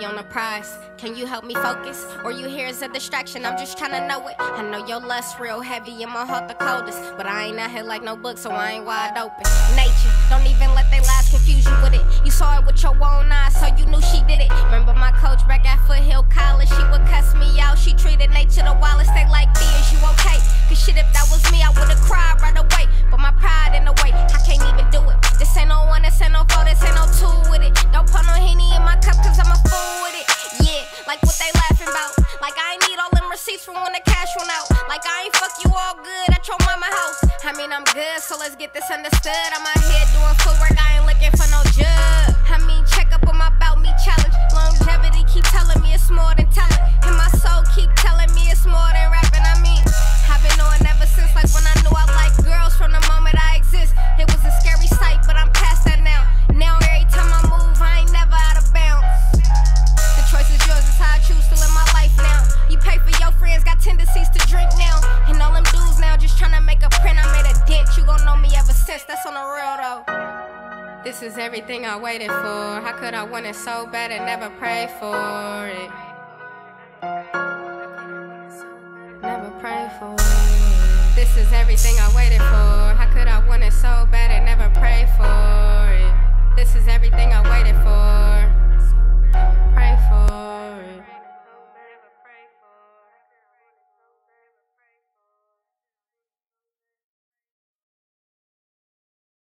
eye on the prize. Can you help me focus? Or you here as a distraction? I'm just tryna know it. I know your lust real heavy and my heart the coldest, but I ain't out here like no book, so I ain't wide open. Nature, don't even let they lies confuse you with it. You saw it with your own eyes, so you knew she did it. Remember my coach back at Foothill College? She would cuss me out. She treated nature the wildest. They like, B, is you okay? Cause shit, if that was me, I would've cried right away. But my pride in the way, I can't even do it. This ain't no one, this ain't no four, this ain't no two with it. Don't put no Henny in my cup cause I'm a fool with it. Yeah, like what they laughing about. Like I ain't need all them receipts from when the cash run out. Like I ain't fuck you all good at your mama house. I mean I'm good, so let's get this understood. I'm out here doing footwork, I ain't looking for no jug. I mean check up on my About Me challenge. Longevity keep telling me it's more than talent, and my soul keep telling me it's more than rapping. I mean I've been knowing ever since, like when I knew I liked girls from the moment I exist. It was a scary sight, but I'm past that now. Now every time I move, I ain't never out of bounds. The choice is yours, it's how I choose to live my life now. You pay for your friends, got tendencies to drink now. And all them dudes now just trying to make a print. I made a dent, you gon' know me ever since, that's on the real though. This is everything I waited for. How could I want it so bad and never pray for it? Never pray for it. This is everything I waited for. How could I want it so bad and never pray for it?